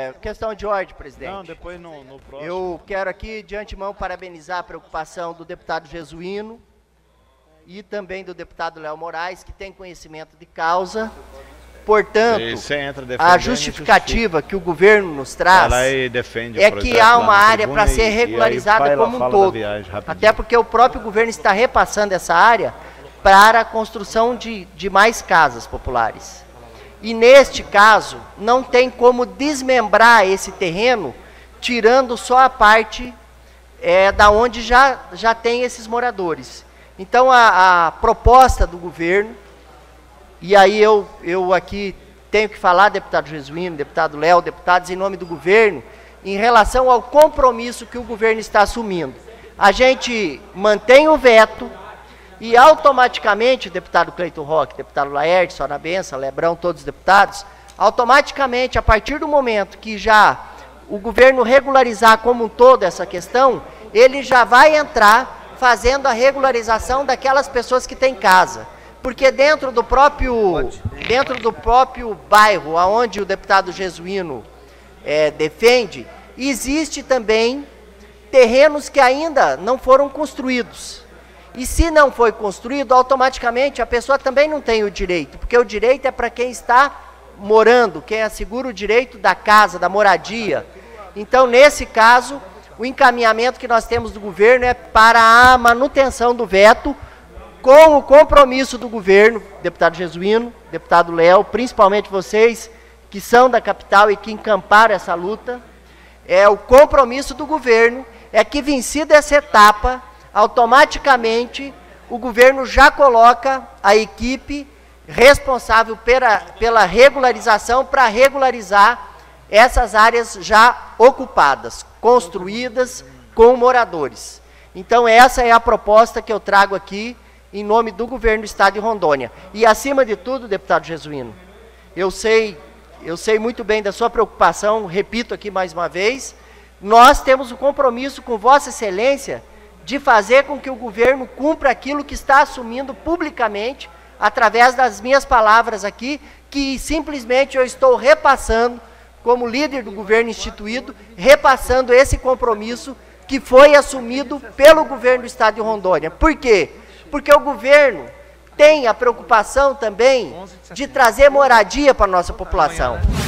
Questão de ordem, presidente. Não, depois no próximo. Eu quero aqui, de antemão, parabenizar a preocupação do deputado Jesuíno e também do deputado Léo Moraes, que tem conhecimento de causa. Portanto, a justificativa que o governo nos traz é que há uma área para ser regularizada como um todo. Até porque o próprio governo está repassando essa área para a construção de mais casas populares. E neste caso, não tem como desmembrar esse terreno, tirando só a parte da onde já tem esses moradores. Então, a proposta do governo, e aí eu aqui tenho que falar, deputado Jesuíno, deputado Léo, deputados em nome do governo, em relação ao compromisso que o governo está assumindo. A gente mantém o veto e automaticamente, deputado Cleiton Roque, deputado Laerte, Sônia Benção, Lebrão, todos os deputados, automaticamente, a partir do momento que já o governo regularizar como um todo essa questão, ele já vai entrar fazendo a regularização daquelas pessoas que têm casa. Porque dentro do próprio bairro onde o deputado Jesuíno defende, existe também terrenos que ainda não foram construídos. E se não foi construído, automaticamente a pessoa também não tem o direito, porque o direito é para quem está morando, quem assegura o direito da casa, da moradia. Então, nesse caso, o encaminhamento que nós temos do governo é para a manutenção do veto, com o compromisso do governo, deputado Jesuíno, deputado Léo, principalmente vocês que são da capital e que encamparam essa luta, o compromisso do governo é que, vencida essa etapa, automaticamente o governo já coloca a equipe responsável pela regularização para regularizar essas áreas já ocupadas, construídas com moradores. Então essa é a proposta que eu trago aqui em nome do governo do estado de Rondônia. E acima de tudo, deputado Jesuíno, eu sei muito bem da sua preocupação, repito aqui mais uma vez, nós temos um compromisso com Vossa Excelência de fazer com que o governo cumpra aquilo que está assumindo publicamente, através das minhas palavras aqui, que simplesmente eu estou repassando, como líder do governo instituído, repassando esse compromisso que foi assumido pelo governo do estado de Rondônia. Por quê? Porque o governo tem a preocupação também de trazer moradia para a nossa população.